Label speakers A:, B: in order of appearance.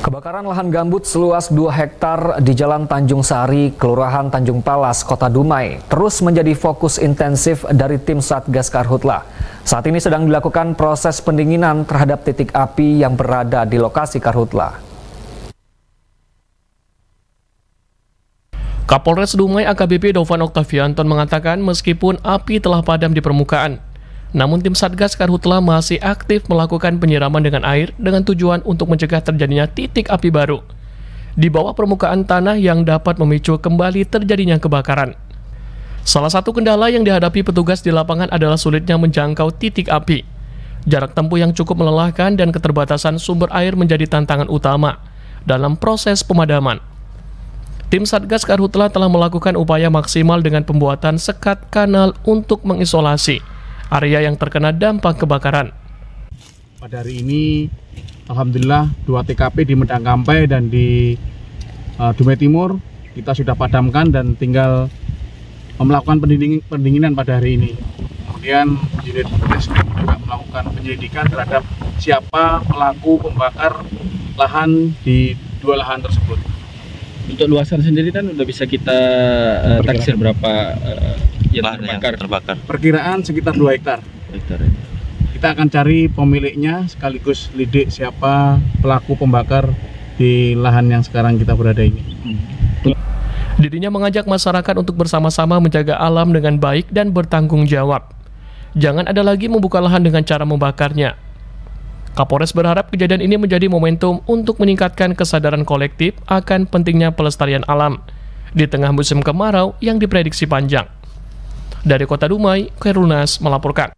A: Kebakaran lahan gambut seluas 2 hektar di Jalan Tanjung Sari, Kelurahan Tanjung Palas, Kota Dumai, terus menjadi fokus intensif dari tim Satgas Karhutla. Saat ini sedang dilakukan proses pendinginan terhadap titik api yang berada di lokasi Karhutla.
B: Kapolres Dumai AKBP Dovan Oktavianton mengatakan meskipun api telah padam di permukaan, namun tim Satgas Karhutla masih aktif melakukan penyiraman dengan air dengan tujuan untuk mencegah terjadinya titik api baru di bawah permukaan tanah yang dapat memicu kembali terjadinya kebakaran. Salah satu kendala yang dihadapi petugas di lapangan adalah sulitnya menjangkau titik api. Jarak tempuh yang cukup melelahkan dan keterbatasan sumber air menjadi tantangan utama dalam proses pemadaman. Tim Satgas Karhutla telah melakukan upaya maksimal dengan pembuatan sekat kanal untuk mengisolasi area yang terkena dampak kebakaran.
C: Pada hari ini, alhamdulillah 2 TKP di Medang Kampai dan di Dumai Timur kita sudah padamkan dan tinggal melakukan pendinginan pada hari ini. Kemudian unit Reskrim juga melakukan penyelidikan terhadap siapa pelaku pembakar lahan di 2 lahan tersebut.
D: Untuk luasan sendiri kan udah bisa kita taksir berapa yang terbakar?
C: Perkiraan sekitar 2 hektar. Kita akan cari pemiliknya sekaligus lidik siapa pelaku pembakar di lahan yang sekarang kita berada ini.
B: Dirinya mengajak masyarakat untuk bersama-sama menjaga alam dengan baik dan bertanggung jawab. Jangan ada lagi membuka lahan dengan cara membakarnya. Kapolres berharap kejadian ini menjadi momentum untuk meningkatkan kesadaran kolektif akan pentingnya pelestarian alam di tengah musim kemarau yang diprediksi panjang. Dari Kota Dumai, Khairul Nas melaporkan.